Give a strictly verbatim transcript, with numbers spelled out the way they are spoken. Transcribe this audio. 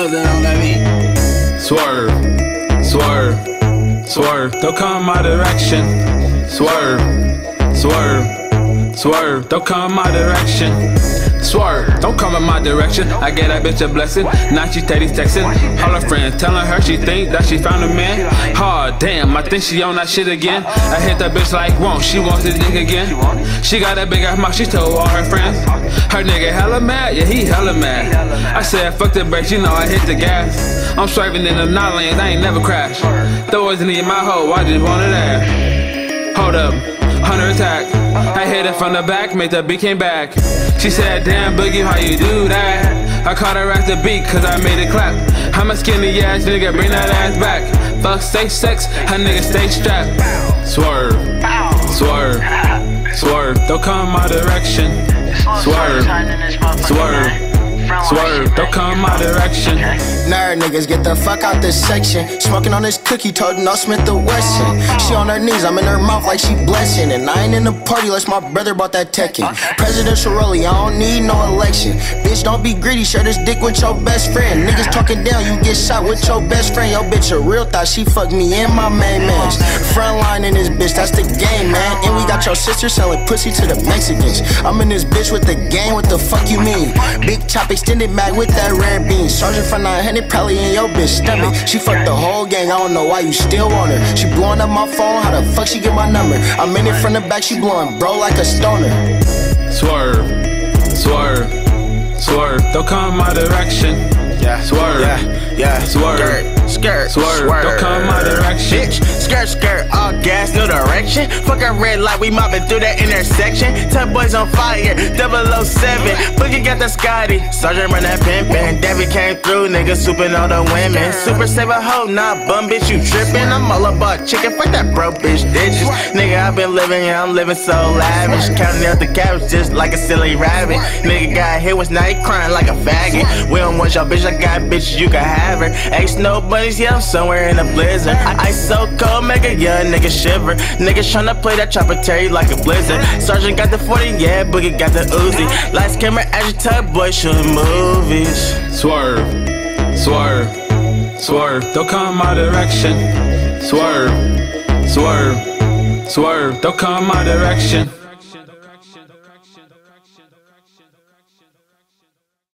nothing on that beat. Swerve, swerve, swerve, don't come my direction. Swerve, swerve, swerve, don't come my direction. Swerve, don't come in my direction. I get that bitch a blessing. Now she steady texting all her friends, telling her she think that she found a man. Oh damn, I think she on that shit again. I hit that bitch like won't, she wants this dick again. She got that big ass mouth, she told all her friends. Her nigga hella mad, yeah he hella mad. I said fuck the brakes, you know I hit the gas. I'm swerving in them nine lanes, I ain't never crashed. Throw it in my hoe, I just wanted that. Hold up, hunter attack. I hit it from the back, made the beat came back. She said, damn Boogie, how you do that? I caught her at the beat, cause I made it clap. I'm a skinny ass nigga, bring that ass back. Fuck safe sex, her nigga stay strapped. Swerve, swerve, swerve, don't come my direction. Swerve, swerve, swerve, don't come my direction. Nerd niggas, get the fuck out this section. Smoking on this cookie, told no Smith the Wesson. She on her knees, I'm in her mouth like she blessing. And I ain't in the party unless my brother bought that Tekken. Presidential rollie, I don't need no election. Bitch, don't be greedy, share this dick with your best friend. Niggas talking down, you get shot with your best friend. Yo bitch a real thought, she fucked me and my main mans. Frontline in this bitch, that's the game, man. And we got your sister selling pussy to the Mexicans. I'm in this bitch with the game, what the fuck you mean? Big chop extended mag with that red bean. Sergeant for nine hundred, probably in your bitch stomach. She fucked the whole gang, I don't know why you still want her. She blowing up my phone, how the fuck she get my number? I'm in it from the back, she blowing bro like a stoner. Swerve, swerve, swerve, don't come my direction. Yeah, swerve, yeah, yeah, swerve, skirt, skirt, swerve, swerve. don't come my direction. Bitch, skirt, skirt, all gas, no direction. Fuck a red light, we mopping through that intersection. Ten boys on fire, double oh seven. Boogie got the Scotty, Sergeant run that pimpin'. David came through, nigga, swooping all the women. Super save a hoe, nah, bum bitch, you trippin'. I'm all about chicken, fuck that broke bitch digits. Nigga, I been living, yeah, I'm living so lavish. Counting out the cabbage just like a silly rabbit. Nigga got hit once, now he crying like a faggot. We don't want your bitch, I got bitches, you can have her. Ace no bunnies, yeah, I'm somewhere in a blizzard. I ice so cold, make a young nigga shiver. Niggas tryna play that chopper Terry like a blizzard. Sergeant got the forty, yeah, Boogie got the Uzi. Lights, camera, agitated, boy shooting movies. Swerve, swerve, swerve, don't come my direction. Swerve, swerve, swerve, don't come my direction.